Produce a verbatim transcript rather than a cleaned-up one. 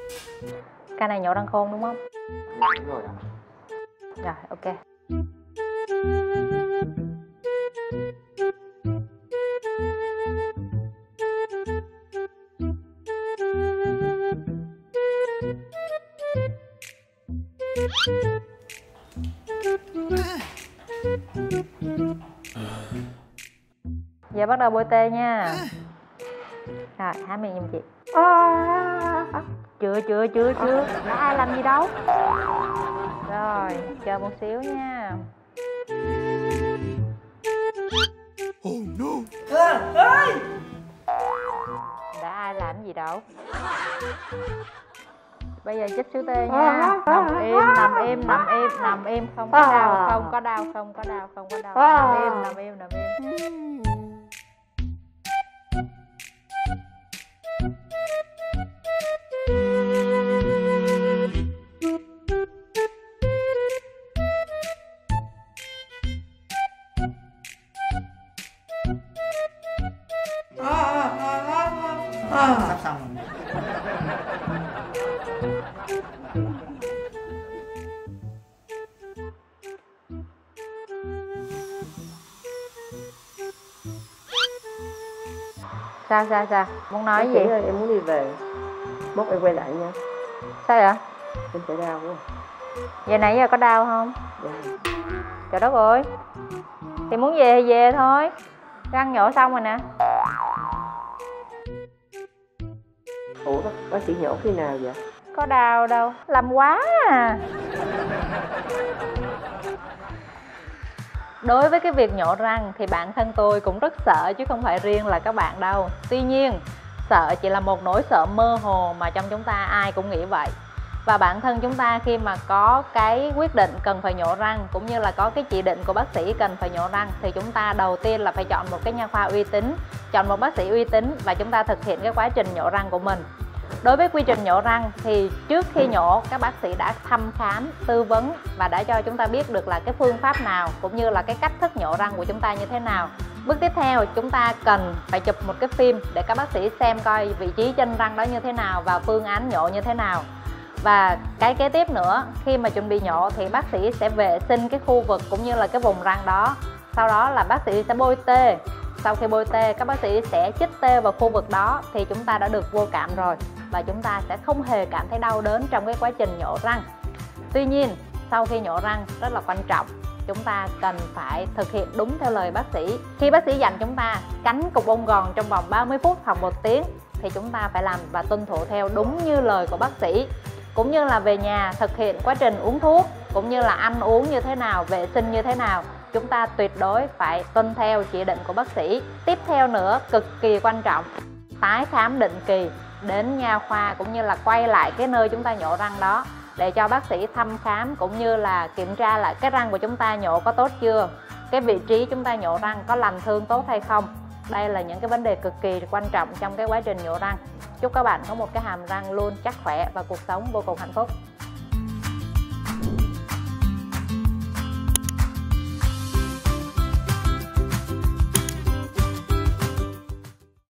Ca này nhổ răng khôn đúng không? Đúng rồi ạ. Rồi, ok. Giờ bắt đầu bôi tê nha. Rồi, há miệng giùm chị. Chưa, chưa, chưa, chưa. Đã ai làm gì đâu. Rồi, chờ một xíu nha. Oh no. Đã ai làm gì đâu. Bây giờ chích xíu tê nha. Nằm im, nằm im, nằm im, nằm im. Không có đau, không có đau, không có đau, không có đau. Nằm im, nằm im, nằm im. Sắp xong rồi. Sao sao sao? Muốn nói Bác gì? sĩ ơi, em muốn đi về. Mốt em quay lại nha. Sao vậy? Em sẽ đau quá. Giờ nãy giờ có đau không? Dạ. Trời đất ơi. Thì muốn về thì về thôi. Răng nhổ xong rồi nè. Ủa bác, bác sĩ nhổ khi nào vậy? Có đau đâu. Làm quá à. Đối với cái việc nhổ răng thì bản thân tôi cũng rất sợ chứ không phải riêng là các bạn đâu. Tuy nhiên, sợ chỉ là một nỗi sợ mơ hồ mà trong chúng ta ai cũng nghĩ vậy. Và bản thân chúng ta khi mà có cái quyết định cần phải nhổ răng cũng như là có cái chỉ định của bác sĩ cần phải nhổ răng thì chúng ta đầu tiên là phải chọn một cái nha khoa uy tín, chọn một bác sĩ uy tín và chúng ta thực hiện cái quá trình nhổ răng của mình. Đối với quy trình nhổ răng thì trước khi nhổ các bác sĩ đã thăm khám, tư vấn và đã cho chúng ta biết được là cái phương pháp nào cũng như là cái cách thức nhổ răng của chúng ta như thế nào. Bước tiếp theo chúng ta cần phải chụp một cái phim để các bác sĩ xem coi vị trí chân răng đó như thế nào và phương án nhổ như thế nào. Và cái kế tiếp nữa, khi mà chuẩn bị nhổ thì bác sĩ sẽ vệ sinh cái khu vực cũng như là cái vùng răng đó. Sau đó là bác sĩ sẽ bôi tê. Sau khi bôi tê, các bác sĩ sẽ chích tê vào khu vực đó thì chúng ta đã được vô cảm rồi. Và chúng ta sẽ không hề cảm thấy đau đớn trong cái quá trình nhổ răng. Tuy nhiên, sau khi nhổ răng rất là quan trọng, chúng ta cần phải thực hiện đúng theo lời bác sĩ. Khi bác sĩ dặn chúng ta cắn cục bông gòn trong vòng ba mươi phút hoặc một tiếng thì chúng ta phải làm và tuân thủ theo đúng như lời của bác sĩ. Cũng như là về nhà thực hiện quá trình uống thuốc, cũng như là ăn uống như thế nào, vệ sinh như thế nào, chúng ta tuyệt đối phải tuân theo chỉ định của bác sĩ. Tiếp theo nữa, cực kỳ quan trọng, tái khám định kỳ đến nha khoa cũng như là quay lại cái nơi chúng ta nhổ răng đó để cho bác sĩ thăm khám cũng như là kiểm tra lại cái răng của chúng ta nhổ có tốt chưa, cái vị trí chúng ta nhổ răng có lành thương tốt hay không. Đây là những cái vấn đề cực kỳ quan trọng trong cái quá trình nhổ răng. Chúc các bạn có một cái hàm răng luôn chắc khỏe và cuộc sống vô cùng hạnh phúc.